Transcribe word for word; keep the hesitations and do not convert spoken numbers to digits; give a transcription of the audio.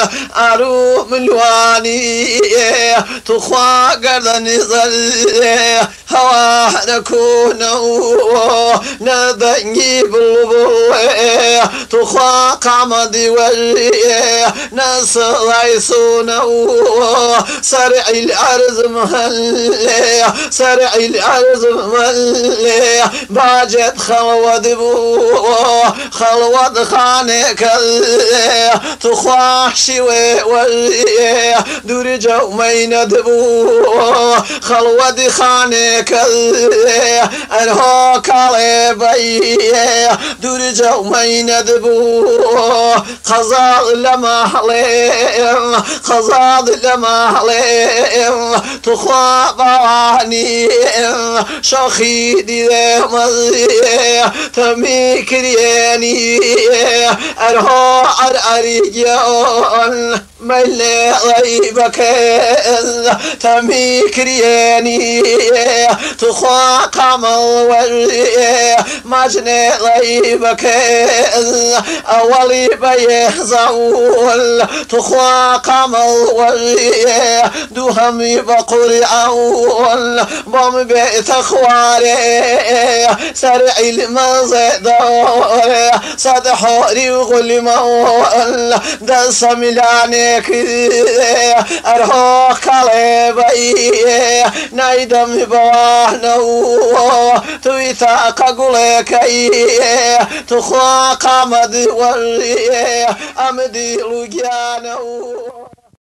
عروم الواني تخوى قردني ظل هوا نكون نبني بالبل تخوى قمدي ولي نصر عيسون سرع الأرض مهلي سرع الأرض مهلي باجت خلوة بو خلوة خانك تخوى شوي ولي دور جومين دبو خلوة خانك أنهو كالبي دور جومين دبو خزال لما حليم خزال لما حليم تخوى بواني شخيدي مزي تمي كرياني أنهو أرأريجون ملي غيبك تمي كرياني تخوى قمل ولي مجني غيبك أولي بيهزول تخوى قمل ولي دوهمي بقري أول بام بيت أخواري سرع المزدور صدحوري وغلي مول دس ملاني أرهو كالبي نايدم بوانو تويتا كاقولكي تخوى قمد ولي أمدي لجانو